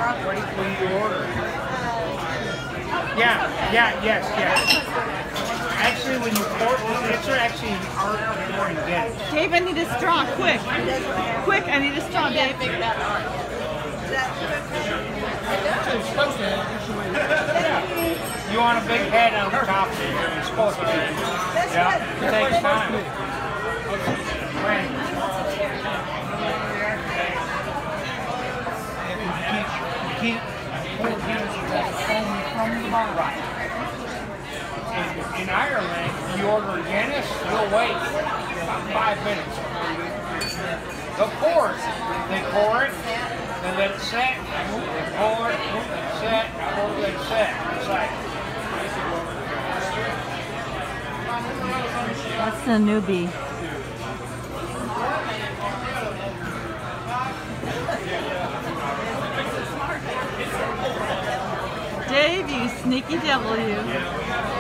What do you order? Yes. Actually, when you pour, it's actually an art of pouring Guinness. Dave, I need a straw, quick. Quick, I need a straw, Dave. You want a big head on the top of it. It's supposed to be. Yeah, it takes time. Keep pour Guinness from the bar. Right. In Ireland, you order Guinness, you'll wait about 5 minutes. They'll pour it. They pour it, they let it set, they pour it, let it set, pour it, let it set. It's like, That's the newbie. Dave, you sneaky devil, you.